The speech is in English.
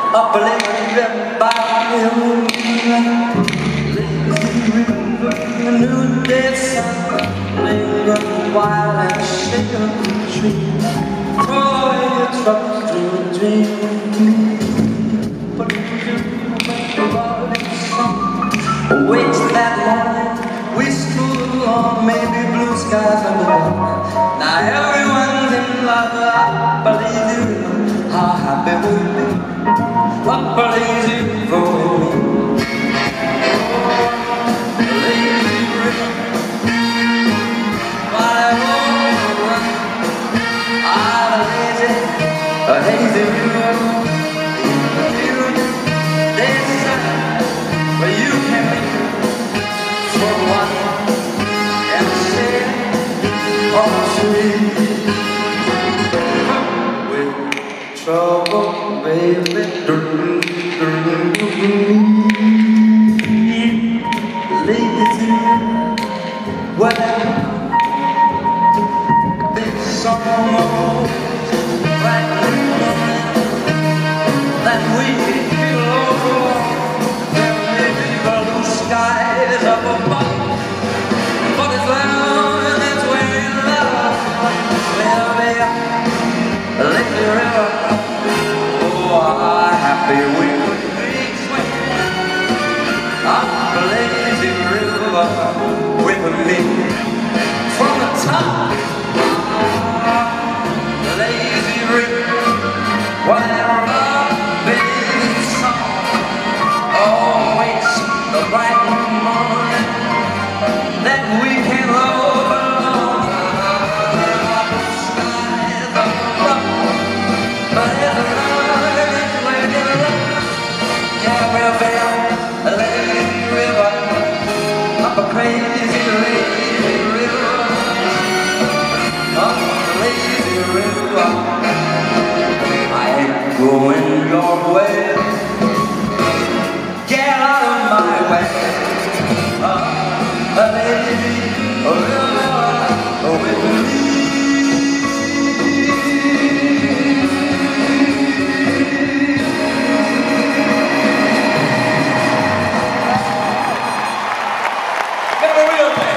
up a little bit by the moonlight. Lazy river, the noonday sun, linger while and shake up the tree. Throw away your troubles to a dream. But you about it song. Wait till that morning, we stroll on, maybe blue skies underneath. Now everyone's in love, I believe you. How happy we'll be, up a lazy river with me. Lazy river, while I run, I'm a hazy river. There's time where you can be for one and share or three. Trouble, baby, lazy, whatever. It's almost right that we feel over. There may be blue skies up above, but as long as we're in love, we'll be a lazy river. Happy we could be swinging up a lazy river with me from the top. Lazy river, whatever baby song, always the bright morning that we can love alone. Skies above, but it's a lazy river, up a crazy lazy river, up a lazy river. I ain't going your way.